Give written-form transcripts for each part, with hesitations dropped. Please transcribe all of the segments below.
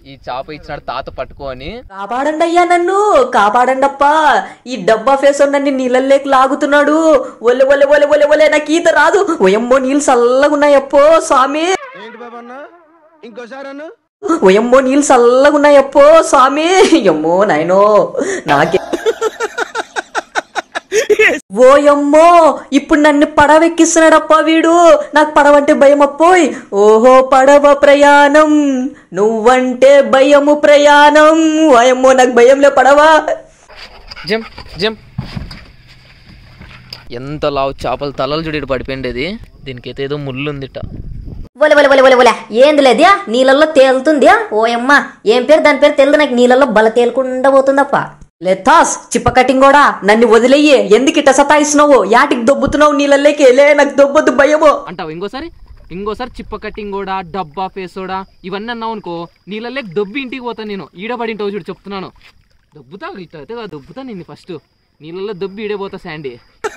ఈ చాప ఇచ్చినాడు తాత పట్టుకొని. కాపాడండి అయ్యా, నన్ను కాపాడండి అప్ప, ఈ డబ్బా ఫేస్ నన్ను నీళ్ళలోకి లాగుతున్నాడు. ఒలే ఒలే ఒలే ఒలే ఒలే, నాకు ఈత రాదు. ఓయమ్మో నీళ్ళు చల్లగా ఉన్నాయప్పో స్వామి. ఓయమ్మో నీళ్ళు చల్లగా ఉన్నాయప్పో స్వామి. అమ్మో నాయనో నాకే. ఓయమ్మో ఇప్పుడు నన్ను పడవెక్కిస్తున్నాడప్ప వీడు. నాకు పడవ అంటే భయం అప్పోయ్. ఓహో పడవ ప్రయాణం, నువ్వంటే భయము ప్రయాణం. ఓయమ్మో నాకు భయంలే పడవ. జం జం. ఎంత లావు చేపలు తలలు చూడి పడిపోయిండేది. దీనికైతే ఏదో ముళ్ళు ఉందిట. ఒలే ఒలే ఒలే ఒలే ఒలే, ఏంది లేదే నీళ్ళల్లో తేలుతుంది. ఓయమ్మ ఏం పేరు దాని పేరు తెలియదు నాకు. నీళ్ళల్లో బల తేలుకుండా పోతుందప్ప. లేతాస్ చిప్ప కటింగ్ కూడా నన్ను వదిలేయి. ఎందుకు ఇట్ట సతాయిస్తున్నావు? యాటికి దొబ్బుతున్నావు నీళ్ళల్లోకి? లే నాకు దొబ్బొద్దు భయమో అంటావు. ఇంకోసారి చిప్ప కట్టింగ్ కూడా డబ్బా పేసోడా ఇవన్నీ అన్నావు అనుకో, నీళ్ళల్లోకి దొబ్బి ఇంటికి పోతాను నేను. ఈడబడింటావు చూడు చెప్తున్నాను. దొబ్బుతా ఇట్ట దొబ్బుతా నిన్ను ఫస్ట్. నీళ్ళల్లో దొబ్బి ఈడేపోతా శాండీ.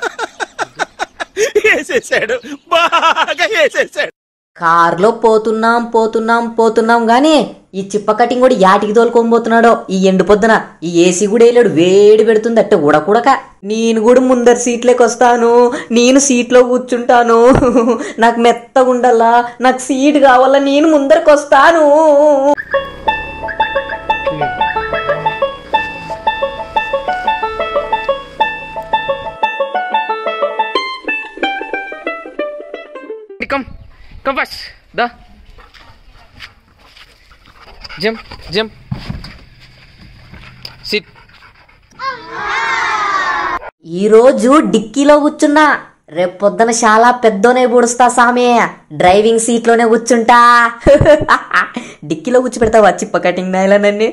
కార్లో పోతున్నాం పోతున్నాం పోతున్నాం గానీ ఈ చిప్ప కటింగ్ కూడా యాటికి తోలుకొని పోతున్నాడో ఈ ఎండు పొద్దున. ఈ ఏసీ కూడా వేయలేడు, వేడి పెడుతుంది అట్టే ఉడకుడక. నేను కూడా ముందర సీట్లోకి వస్తాను, నేను సీట్లో కూర్చుంటాను. నాకు మెత్తగా ఉండాలా, నాకు సీట్ కావాలా, నేను ముందరకు వస్తాను. Come fast, da. Jump, jump. Sit. ఈరోజు డిక్కీలో కూర్చున్నా, రేపు పొద్దున చాలా పెద్దోనే పూడుస్తా సామే. డ్రైవింగ్ సీట్లోనే కూర్చుంటా. డిక్కీలో కూర్చోపెడతావా చిప్ప కటింగ్ నాయలనన్నీ?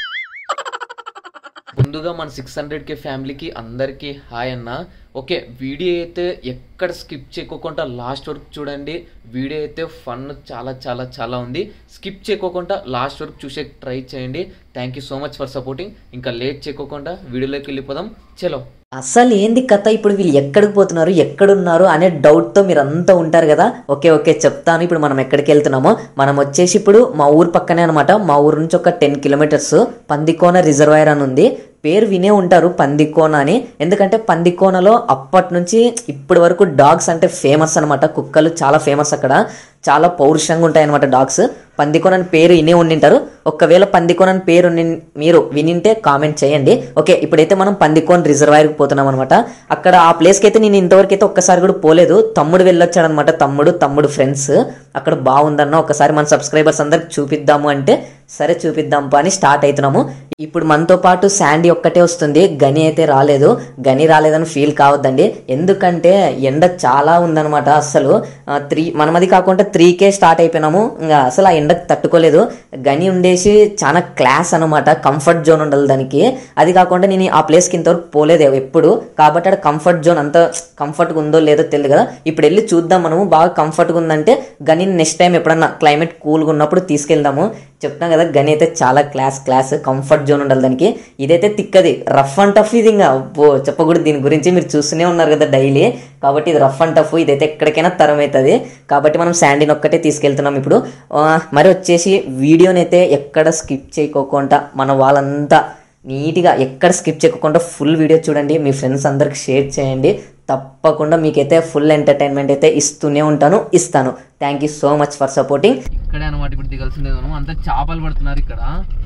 ముందుగా మన 600K ఫ్యామిలీకి అందరికీ హాయ్ అన్న. ఓకే, వీడియో అయితే ఎక్కడ స్కిప్ చేయకోకుండా లాస్ట్ వరకు చూడండి. వీడియో అయితే ఫన్ చాలా చాలా చాలా ఉంది. స్కిప్ చేయకోకుండా లాస్ట్ వరకు చూసే ట్రై చేయండి. Thank you so much for supporting. ఇంకా లేట్ చేయకోకుండా వీడియోలోకి వెళ్ళిపోదాం. చలో. అసలు ఏంది కథ? ఇప్పుడు వీళ్ళు ఎక్కడికి పోతున్నారు, ఎక్కడున్నారు అనే డౌట్తో మీరు అంతా ఉంటారు కదా. ఓకే చెప్తాను. ఇప్పుడు మనం ఎక్కడికి వెళ్తున్నామో, మనం వచ్చేసి ఇప్పుడు మా ఊరు పక్కనే అనమాట. మా ఊరు నుంచి ఒక 10 కిలోమీటర్స్ పందికోన రిజర్వాయర్ అని ఉంది. పేరు వినే ఉంటారు పందికోన అని. ఎందుకంటే పందికోనలో అప్పటి నుంచి ఇప్పటి వరకు డాగ్స్ అంటే ఫేమస్ అనమాట. కుక్కలు చాలా ఫేమస్ అక్కడ, చాలా పౌరుషంగా ఉంటాయి అనమాట డాగ్స్. పందికోన అని పేరు వినే ఉండింటారు. ఒకవేళ పందికోన అని పేరు మీరు వినింటే కామెంట్ చేయండి. ఓకే, ఇప్పుడైతే మనం పందికోన రిజర్వాయర్కి పోతున్నాం అనమాట. అక్కడ ఆ ప్లేస్కి అయితే నేను ఇంతవరకు అయితే ఒక్కసారి కూడా పోలేదు. తమ్ముడు వెళ్ళొచ్చాడు అనమాట. తమ్ముడు ఫ్రెండ్స్ అక్కడ బాగుందన్న, ఒకసారి మన సబ్స్క్రైబర్స్ అందరికి చూపిద్దాము అంటే సరే చూపిద్దాం అని స్టార్ట్ అవుతున్నాము. ఇప్పుడు మనతో పాటు శాండీ ఒక్కటే వస్తుంది, గని అయితే రాలేదు. గని రాలేదని ఫీల్ కావద్దండి, ఎందుకంటే ఎండ చాలా ఉందనమాట. అసలు మనమది కాకుండా 3K స్టార్ట్ అయిపోయినాము. ఇంకా అసలు ఆ ఎండకు తట్టుకోలేదు. గని ఉండేసి చాలా క్లాస్ అనమాట, కంఫర్ట్ జోన్ ఉండాలి దానికి. అది కాకుండా నేను ఆ ప్లేస్కి ఇంతవరకు పోలేదు ఎప్పుడు, కాబట్టి అక్కడ కంఫర్ట్ జోన్ అంత కంఫర్ట్గా ఉందో లేదో తెలియదు కదా. ఇప్పుడు వెళ్ళి చూద్దాం మనము. బాగా కంఫర్ట్గా ఉందంటే గని నెక్స్ట్ టైం ఎప్పుడన్నా క్లైమేట్ కూల్గా ఉన్నప్పుడు తీసుకెళ్దాము. చెప్తాం కదా, గని అయితే చాలా క్లాస్ కంఫర్ట్ జోన్ ఉండాలి దానికి. ఇదైతే తిక్కది, రఫ్ అండ్ టఫ్. ఇది ఇంకా చెప్పకూడదు, దీని గురించి మీరు చూస్తూనే ఉన్నారు కదా డైలీ. కాబట్టి ఇది రఫ్ అండ్ టఫ్, ఇదైతే ఎక్కడికైనా తరం అవుతుంది. కాబట్టి మనం శాండీని ఒక్కటే తీసుకెళ్తున్నాం ఇప్పుడు. మరి వచ్చేసి వీడియోని అయితే ఎక్కడ స్కిప్ చేయకోకుండా మన వాళ్ళంతా నీట్గా ఎక్కడ స్కిప్ చేయకుండా ఫుల్ వీడియో చూడండి. మీ ఫ్రెండ్స్ అందరికి షేర్ చేయండి. తప్పకుండా మీకైతే ఫుల్ ఎంటర్టైన్మెంట్ అయితే ఇస్తాను. Thank you so much for supporting. ఇక్కడే అనమాట ఇప్పుడు దిగాల్సిందే. మనం అంతా చేపలు పడుతున్నారు ఇక్కడ.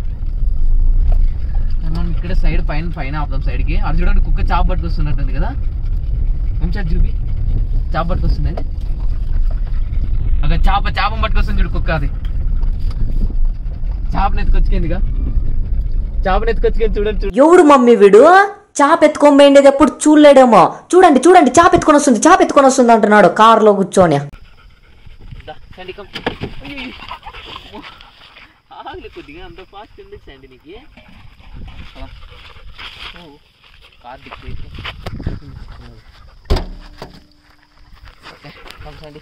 మనం ఇక్కడ సైడ్ పైన ఆపుదాం సైడ్కి. అది చూడండి, కుక్క చేప పట్టుకొస్తున్నట్టుంది కదా. మంచిగా చూపి, చేప పట్టుకొస్తుంది. అక్కడ చేప పట్టుకొస్తుంది చూడు కుక్క. అది చేపను ఎత్తుకొచ్చుకేందిగా, చేపను ఎత్తుకొచ్చుకేంది చూడండి. ఎవడు మమ్మీ వీడు చాప ఎత్తుకొని పోయిండేది ఎప్పుడు చూడలేడేమో. చూడండి చాప ఎత్తుకొని వస్తుంది అంటున్నాడు కారులో కూర్చొని. కొద్దిగా అంత ఫాస్ట్ ఎందుకు సండి నీకు? కార్ దిక్కు కండి.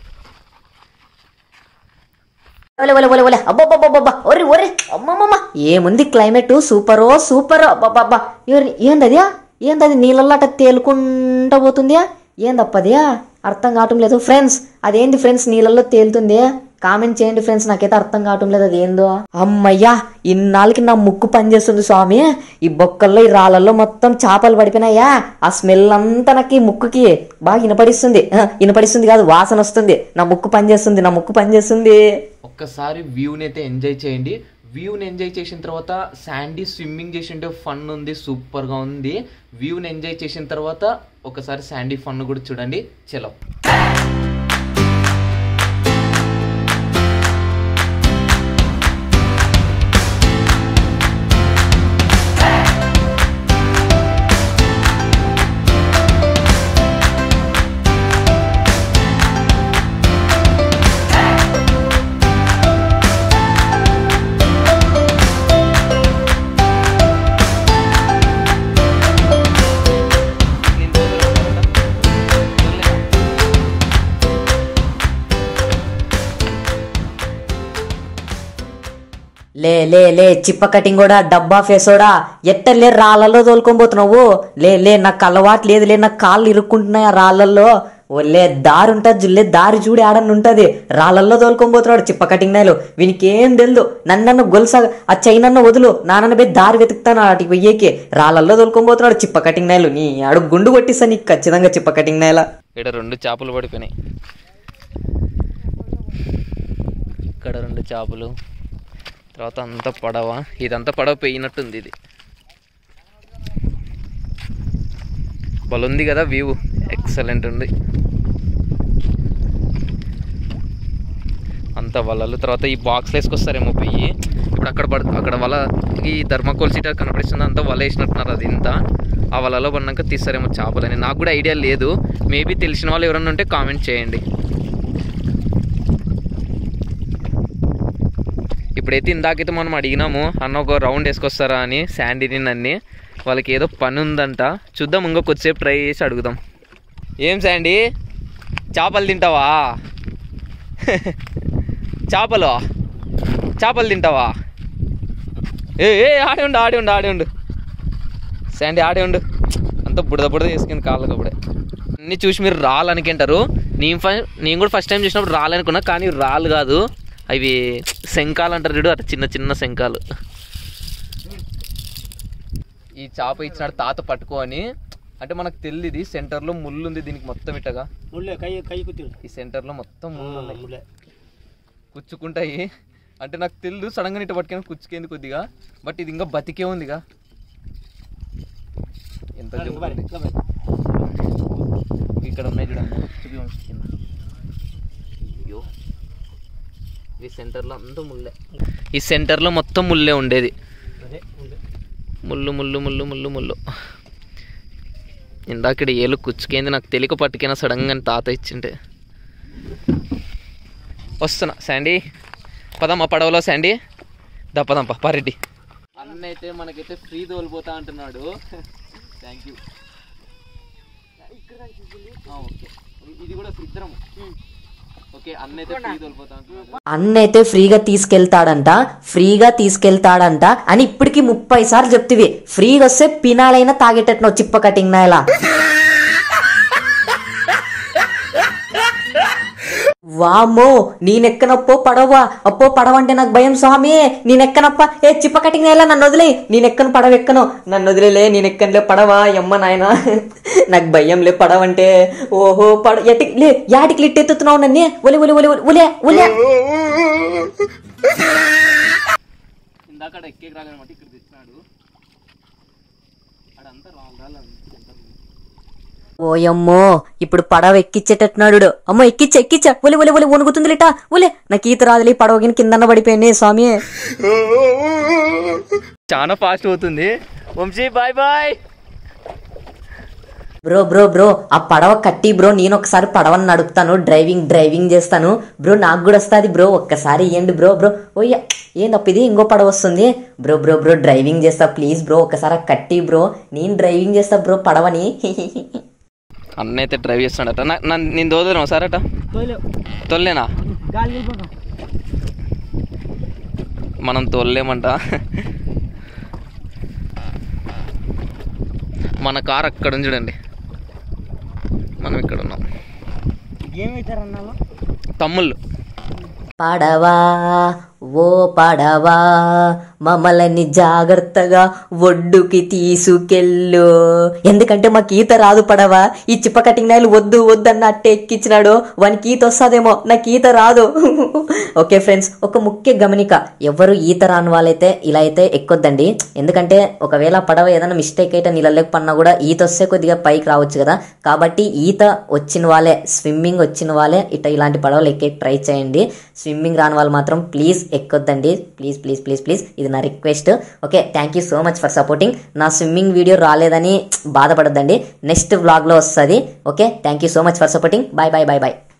అమ్మమ్మ ఏముంది క్లైమేట్, సూపరో అబ్బబ్బబ్బా. ఏందది నీళ్ళల్లో అట్ట తేలుకుంటా పోతుందా? ఏందప్పది అర్థం కావటం లేదు ఫ్రెండ్స్. అదేంది ఫ్రెండ్స్ నీళ్ళల్లో తేలుతుంది? కామెంట్ చేయండి ఫ్రెండ్స్, నాకైతే అర్థం కావటం లేదు అది ఏందో. అమ్మయ్యా, ఇన్నాళ్ళకి నా ముక్కు పనిచేస్తుంది స్వామి. ఈ బొక్కల్లో ఈ రాళ్ళల్లో మొత్తం చేపలు పడిపోయినాయా, ఆ స్మెల్ అంతా నాకు ఈ ముక్కుకి బాగా వినపడిస్తుంది కాదు, వాసన వస్తుంది. నా ముక్కు పనిచేస్తుంది. ఒక్కసారి వ్యూని అయితే ఎంజాయ్ చేయండి. వ్యూని ఎంజాయ్ చేసిన తర్వాత శాండీ స్విమ్మింగ్ చేసింటే ఫన్ ఉంది, సూపర్గా ఉంది. వ్యూని ఎంజాయ్ చేసిన తర్వాత ఒకసారి శాండీ ఫన్ కూడా చూడండి. చలో. లే చిప్ప కటింగ్ కూడా డబ్బా ఫేసోడా, ఎట్టలే రాళ్ళల్లో తోలుకోబోతున్నావు. లే నాకు అలవాటు లేదు, నాకు కాళ్ళు ఇరుక్కుంటున్నాయి ఆ రాళ్ళల్లో. ఓలే దారి ఉంటుంది జుల్లే, దారి చూడి ఆడని ఉంటది. రాళ్ళల్లో తోలుకోబోతున్నాడు చిప్ప కటింగ్ నాయలు. వీనికి ఏం తెలుదు. నన్ను గొలుస ఆ చైనన్న వదులు, నాన్న పోయి దారి వెతుకుతాను అటు పోయేకి. రాళ్ళల్లో తోలుకోబోతున్నాడు చిప్ప కటింగ్ నాయలు. నీ ఆడు గుండు కొట్టిస్తా నీకు ఖచ్చితంగా చిప్ప కటింగ్ నాయల. ఇక్కడ 2 చేపలు పడిపోయినాయి. ఇక్కడ 2 చేపలు, తర్వాత అంతా పడవ. ఇదంతా పడవ పోయినట్టుంది. ఇది బలుంది కదా, వ్యూ ఎక్సలెంట్ ఉంది. అంత వలలు, తర్వాత ఈ బాక్స్లో వేసుకొస్తారేమో పోయి. ఇప్పుడు అక్కడ వల, ఈ ధర్మకోల్ సీటర్ కనపడిస్తుంది, అంతా వల వేసినట్టున్నారు. అది ఇంత ఆ వలలో పడినాక తీస్తారేమో చేపలని. నాకు కూడా ఐడియా లేదు, మేబీ తెలిసిన వాళ్ళు ఎవరన్నా ఉంటే కామెంట్ చేయండి. ఇప్పుడైతే ఇందాకైతే మనం అడిగినాము, అన్న ఒక రౌండ్ వేసుకొస్తారా అని శాండీని నన్ను. వాళ్ళకి ఏదో పని ఉందంట, చూద్దాం. ఇంకో కొద్దిసేపు ట్రై చేసి అడుగుదాం. ఏం శాండీ, చేపలు తింటావా? చేపలు తింటావా? ఆడి ఉండు శాండీ, ఆడి ఉండు. అంతా బుడద వేసుకుని కాళ్ళకి. అప్పుడే అన్నీ చూసి మీరు రాళ్ళు అనుకుంటారు. నేను కూడా ఫస్ట్ టైం చూసినప్పుడు రాళ్ళు అనుకున్నా, కానీ రాళ్ళు కాదు, అవి శంఖాలు అంటారు చూడు, అట్లా చిన్న శంఖాలు. ఈ చేప ఇచ్చినాడు తాత పట్టుకొని. అంటే మనకు తెలియదు, ఇది సెంటర్లో ముళ్ళు ఉంది దీనికి మొత్తం. ఇట్టగా ఈ సెంటర్లో మొత్తం ముళ్ళు ఉన్నాయి, కుచ్చుకుంటాయి. అంటే నాకు తెలియదు, సడన్గా ఇట్ట పట్టుకొని కుచ్చుకేంది కొద్దిగా. బట్ ఇది ఇంకా బతికే ఉందిగా. ఎంత ఇక్కడ ఉన్నాయి చూడండి. అయ్యో, ఈ సెంటర్లో అంతా ముళ్ళే. ఈ సెంటర్లో మొత్తం ముళ్ళే ఉండేది. ముళ్ళు. ఇందాక ఏలు కుచ్చుకేంది, నాకు తెలియక పట్టుకైనా సడన్గా తాత ఇచ్చింటే. వస్తున్నా శాండీ, పదమ్మా పడవలో శాండీ, పదంపా పారెడ్డి. అన్న అయితే మనకైతే ఫ్రీ తోలిపోతా అంటున్నాడు. Thank you. ఓకే, ఇది కూడా ఇద్దరము. అన్నైతే ఫ్రీగా తీసుకెళ్తాడంట అని ఇప్పటికి 30 సార్లు చెప్తివి. ఫ్రీగా వస్తే పినాలైనా తాగేటట్టు చిప్ప కటింగ్ నాయలా. వామ్మో, నేనెక్కనప్పో పడవ అంటే నాకు భయం స్వామి. నేనెక్కనప్ప చిప్ప కటింగ్ నాయలా, నన్ను వదిలే. నేనెక్కను పడవ ఎక్కను, నన్ను వదిలేలే. నేనెక్కనులే పడవ, ఎమ్మ నాయన. నాకు భయం లే పడవ అంటే. ఓహో లే, యాటికి లిట్టెత్తుతున్నావు నన్ను. ఒలే ఇందాక ఎక్కే రాలన్నమాట, ఇక్కడ తెచ్చినాడు. అడంతా రాళ్ళు. ఓయమ్మో, ఇప్పుడు పడవ ఎక్కిచ్చేటట్టున్నాడు. అమ్మో ఎక్కిచ్చా. ఒలి వణుకుతుంది లిటా. ఒలే, నాకు ఈత రాదులే, పడవ కిందన్న పడిపోయింది స్వామి. చాలా ఫాస్ట్ అవుతుంది. వంశీ బాయ్. బ్రో ఆ పడవ కట్టి బ్రో, నేను ఒకసారి పడవని నడుపుతాను, డ్రైవింగ్ చేస్తాను బ్రో. నాకు కూడా వస్తుంది బ్రో, ఒక్కసారి ఇవ్వండి బ్రో. ఓయ్యా, ఏందప్ప ఇది, ఇంకో పడవ వస్తుంది బ్రో. డ్రైవింగ్ చేస్తా ప్లీజ్ బ్రో, ఒకసారి కట్టి బ్రో. నేను డ్రైవింగ్ చేస్తా బ్రో పడవని. అన్న అయితే డ్రైవ్ చేస్తాడట. నేను తోలేను ఒకసారట. తోలేనా? మనం తోలేమంట. మన కార్ అక్కడ ఉంది చూడండి, మనం ఇక్కడ ఉన్నాం. తమ్ముళ్ళు పడవా ఓ పడవా మమ్మల్ని జాగ్రత్తగా ఒడ్డుకి తీసుకెళ్ళు. ఎందుకంటే మాకు ఈత రాదు పడవా. ఈ చిప్ప కటింగ్ నాయలు వద్దు వద్దన్న అట్టే ఎక్కించినాడు. వానికి ఈత వస్తుందేమో, నాకు ఈత రాదు. ఓకే ఫ్రెండ్స్, ఒక ముఖ్య గమనిక, ఎవరు ఈత రాని వాళ్ళైతే ఇలా అయితే ఎక్కొద్దండి. ఎందుకంటే ఒకవేళ పడవ ఏదైనా మిస్టేక్ అయితే నీళ్ళలోకి పన్నా కూడా ఈత వస్తే కొద్దిగా పైకి రావచ్చు కదా. కాబట్టి ఈత వచ్చిన వాళ్ళే, స్విమ్మింగ్ వచ్చిన వాళ్ళే ఇలాంటి పడవలు ఎక్కే ట్రై చేయండి. స్విమ్మింగ్ రాని వాళ్ళు మాత్రం ప్లీజ్ ఎక్కొద్దండి. ప్లీజ్ ప్లీజ్ ప్లీజ్ ప్లీజ్, ఇది నా request. Okay, thank you so much for supporting. నా స్విమ్మింగ్ వీడియో రాలేదని బాధపడద్దండి, నెక్స్ట్ వ్లాగ్లో వస్తుంది. Okay, thank you so much for supporting. Bye bye bye bye.